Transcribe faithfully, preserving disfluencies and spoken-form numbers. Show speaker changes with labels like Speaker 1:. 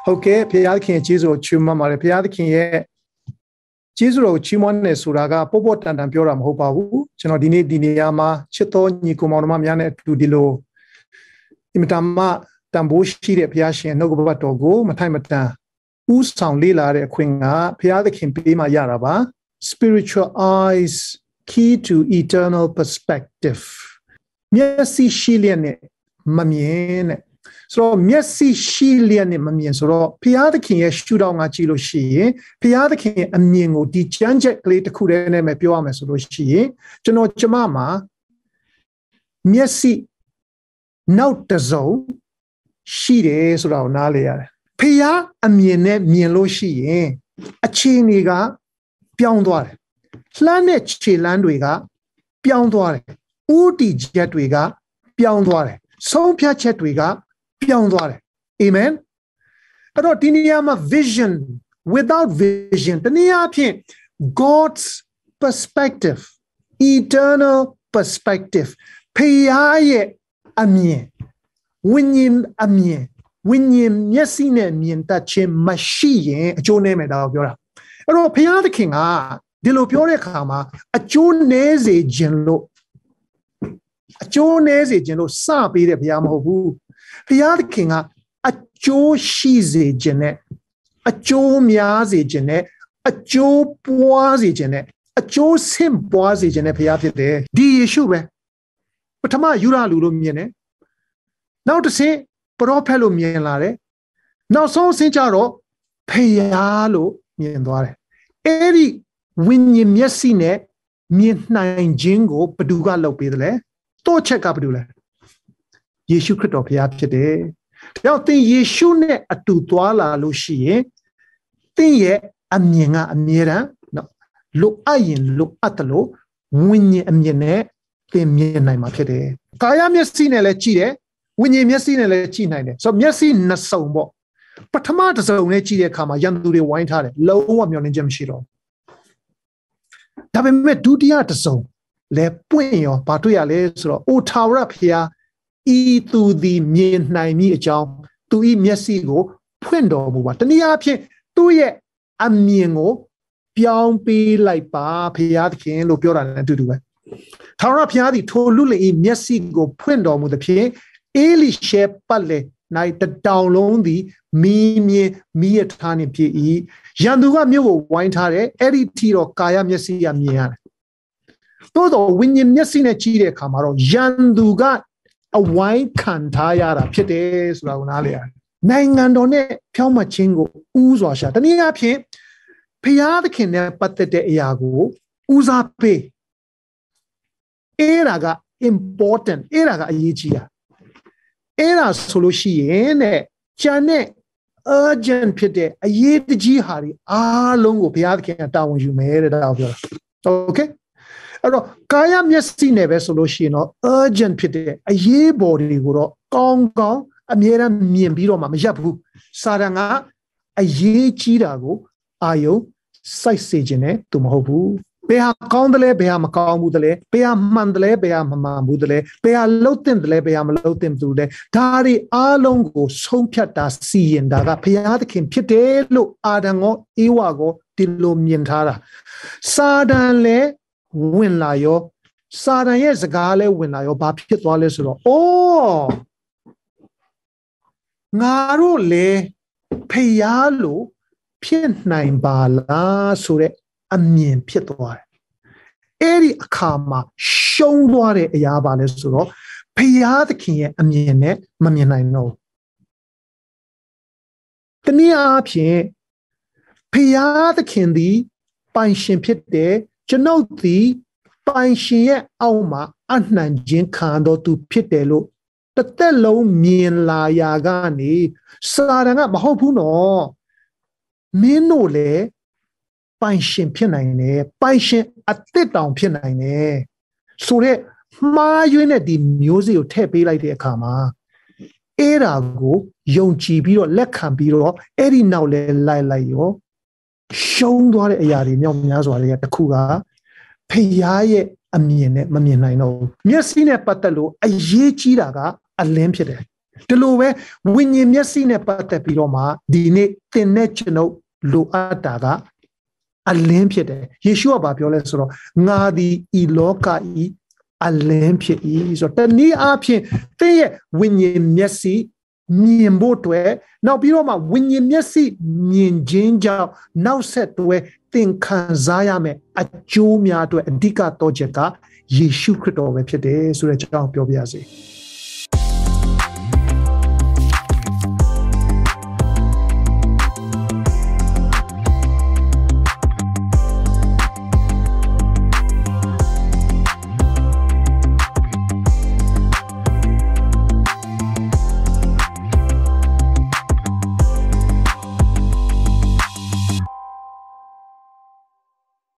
Speaker 1: ဟုတ်ကဲ့ဖခင်ခင်ကျေးဇူးကိုချီးမွမ်းပါတယ်ဖခင်ရဲ့ကျေးဇူးတော်ကိုချီးမွမ်းနေဆိုတာကပေါ့ပေါ့တန်တန်ပြောတာမဟုတ်ပါဘူးကျွန်တော်ဒီနေ့ဒီနေရာမှာချစ်တော်ညီကိုမောင်နှမများနဲ့အတူဒီလိုအင်မတန်မှတန်ဖိုးရှိတဲ့ဖခင်နှုတ်ကပတ်တော်ကိုမထိုက်မတန်ဥဆောင်လေ့လာတဲ့အခွင့်ကဖခင်ပေးမှရတာပါ spiritual eyes key to eternal perspective မျက်စိရှိလျက်နဲ့မမြင်နဲ့ဆိုတော့မျက်စိရှိလျက်နဲ့မမြင်ဆိုတော့ဘုရားသခင်ရဲ့ရှုထောင့်ကကြည့်လို့ရှိရင်ဘုရားသခင်ရဲ့အမြင်ကိုဒီကြမ်းကြက်ကလေးတစ်ခုတည်းနဲ့ပဲပြောရမယ်ဆိုလို့ရှိရင်ကျွန်တော်ကျမမှာမျက်စိနောက်တစ်စုံရှိတယ်ဆိုတာကိုနားလည်ရတယ်ဘုရားအမြင်နဲ့မြင်လို့ရှိရင်အခြေအနေကပြောင်းသွားတယ်လှမ်းတဲ့ခြေလမ်းတွေကပြောင်းသွားတယ်ဥတီချက်တွေကပြောင်းသွားတယ်ဆုံးဖြတ်ချက်တွေကပြောင်းသွားတယ်အာမင်အဲ့တော့ဒီနေရာမှာ vision without vision တနည်းအားဖြင့် God's perspective eternal perspective ဖခင်ရဲ့အမြင်ဝိညာဉ်အမြင်ဝိညာဉ်မျက်စိနဲ့မြင်တတ်ခြင်းမရှိရင်အကျိုးနည်းမယ်ဒါကိုပြောတာအဲ့တော့ဘုရားသခင်ကဒီလိုပြောတဲ့အခါမှာအကျိုးနည်းစေခြင်းလို့အကျိုးနည်းစေခြင်းလို့စပေးတဲ့ဘုရားမဟုတ်ဘူးဘုရားသခင်ကအကျိုးရှိစေခြင်းနဲ့အကျိုးများစေခြင်းနဲ့အကျိုးပွားစေခြင်းနဲ့အကျိုးဆင့်ပွားစေခြင်းနဲ့ဘုရားဖြစ်တယ်ဒီယေရှုပဲပထမယူရလူလို့မြင်တယ်နောက်တစ်ဆင့်ပရောဖက်လို့မြင်လာတယ်နောက်ဆုံးအဆင့်ကျတော့ဘုရားလို့မြင်သွားတယ်အဲ့ဒီဝိညာဉ်မျက်စိနဲ့မြင်နိုင်ခြင်းကိုဘယ်သူကလုပ်ပေးတယ်လဲတော့ချက်ကဘယ်သူလဲယေရှုခရစ်တော်ဘုရားဖြစ်တယ်။ဒါကြောင့်သင်ယေရှုနဲ့အတူသွားလာလို့ရှိရင်သင်ရဲ့အမြင်ကအမြဲတမ်းနော်လိုအပ်ရင်လိုအပ်တယ်လို့ဝိညာဉ်အမြင်နဲ့သင်မြင်နိုင်မှာဖြစ်တယ်။ကာယမျက်စိနဲ့လည်းကြည့်တယ်ဝိညာဉ်မျက်စိနဲ့လည်းကြည့်နိုင်တယ်။ဆိုတော့မျက်စိနှစ်စုံပေါ့။ပထမတစ်စုံနဲ့ကြည့်တဲ့အခါမှာရန်သူတွေဝိုင်းထားတယ်လုံးဝမျှော်လင့်ချက်မရှိတော့ဘူး။ဒါပေမဲ့ဒုတိယတစ်စုံလဲပွင့်ရောဘာတွေ့ရလဲဆိုတော့အိုထာဝရဘုရားဤသူသည်မြင်နိုင်မိအကြောင်းသူဤမျက်စိကိုဖွင့်တော်မူပါတနည်းအားဖြင့်သူ့ရဲ့အမြင်ကိုပြောင်းပေးလိုက်ပါဘုရားသခင်လို့ပြောတာလည်းအတူတူပဲထာဝရဘုရားသည်ထိုလူလေဤမျက်စိကိုဖွင့်တော်မူသဖြင့်အေလိရှေပတ်လေနိုင်တတောင်လုံးသည်မီးမြင်မီးရထားနှင့်ပြည့်၏ရန်သူကမြို့ကိုဝိုင်းထားတယ်အဲ့ဒီထီတော့ကာယမျက်စိကမြင်ရတယ်သို့တော့ဝိညာဉ်မျက်စိနဲ့ကြည့်တဲ့အခါမှာတော့ရန်သူကအဝိုင်းခံထားရတာဖြစ်တယ်ဆိုတာကိုနားလည်ရတယ်နိုင်ငံတော်နဲ့ဖြောင်းမှချင်းကိုဥစွာရှာတနည်းအားဖြင့်ဖျားသခင်နဲ့ပတ်သက်တဲ့အရာကိုဦးစားပေးအဲ့ဒါက important အဲ့ဒါကအရေးကြီးတာအဲ့ဒါဆိုလို့ရှိရင်တဲ့ကျန်တဲ့ urgent ဖြစ်တဲ့အရေးတကြီးဟာတွေအားလုံးကိုဘုရားသခင်ကတာဝန်ယူမယ်တဲ့ဒါကိုပြောတာ okayအဲ့တော့ကာယမျက်စိနဲ့ပဲဆိုလို့ရှိရင်တော့ urgent ဖြစ်တဲ့အရေးပေါ်တွေကိုတော့ကောင်းကောင်းအမြဲတမ်းမြင်ပြီးတော့မှမရပ်ဘူးစာတန်ကအရေးကြီးတာကိုအာယုံစိုက်စေခြင်းနဲ့သူမဟုတ်ဘူးဘယ်ဟာကောင်းတယ်လဲဘယ်ဟာမကောင်းဘူးတယ်လဲဘယ်ဟာမှန်တယ်လဲဘယ်ဟာမမှန်ဘူးတယ်လဲဘယ်ဟာလှုပ်တင်တယ်လဲဘယ်ဟာမလှုပ်တင်ဘူးလဲဒါတွေအားလုံးကိုဆုံးဖြတ်တာစီရင်တာကဘုရားသခင်ဖြစ်တယ်လို့အာဒံကိုဧဝါကိုဒီလိုမြင်ထားတာစာတန်လည်းဝင်လာရောစာတန်ရဲ့စကားလဲဝင်လာရောဘာဖြစ်သွားလဲဆိုတော့အိုးငါတို့လေဖျားလို့ဖြစ်နိုင်ပါလားဆိုတဲ့အမြင်ဖြစ်သွားတယ်အဲ့ဒီအခါမှာရှုံးသွားတဲ့အရာပါလဲဆိုတော့ဖျားသခင်ရဲ့အမြင်နဲ့မမြင်နိုင်တော့တနည်းအားဖြင့်ဖျားသခင်သည်ပိုင်ရှင်ဖြစ်တယ်ကျွန်ုပ်သည်ပိုင်ရှင်ရဲ့အောက်မှာအနှံခြင်းခံတော်သူဖြစ်တယ်လို့တစ်သက်လုံးမြင်လာရာကနေစာတန်ကမဟုတ်ဘူးနော်မင်းတို့လည်းပိုင်ရှင်ဖြစ်နိုင်တယ်ပိုင်ရှင်အသစ်တောင်ဖြစ်နိုင်တယ်ဆိုတော့မှားယွင်းတဲ့ဒီမျိုးစေ့ကိုထည့်ပေးလိုက်တဲ့အခါမှာအဲ့ဒါကိုယုံကြည်ပြီးတော့လက်ခံပြီးတော့အဲ့ဒီနောက်လဲလိုက်လိုက်ရောရှုံးသွားတဲ့အရာတွေမြောက်များစွာတွေကတခုကဖျားရဲ့အမြင်နဲ့မမြင်နိုင်တော့ဘူးမျက်စိနဲ့ပတ်သက်လို့အရေးကြီးတာကအလင်းဖြစ်တယ်ဒီလိုပဲဝိညာဉ်မျက်စိနဲ့ပတ်သက်ပြီးတော့မှဒီနေ့သင်နဲ့ကျွန်ုပ်လိုအပ်တာကအလင်းဖြစ်တယ်ယေရှုကပြောလဲဆိုတော့ငါသည်ဤလောကဤအလင်းဖြစ်၏ဆိုတော့တနည်းအားဖြင့်သင်ရဲ့ဝိညာဉ်မျက်စိမြင်ဖို့အတွက်နောက်ပြီးတော့မှဝိညာဉ်မျက်စိမြင်ခြင်းကြောင့်နောက်ဆက်တွဲသင်ခံစားရမယ့်အကျိုးများအတွက်အဓိကတော့ချက်ကယေရှုခရစ်တော်ပဲဖြစ်တယ်ဆိုတဲ့အကြောင်းပြောပြရစီ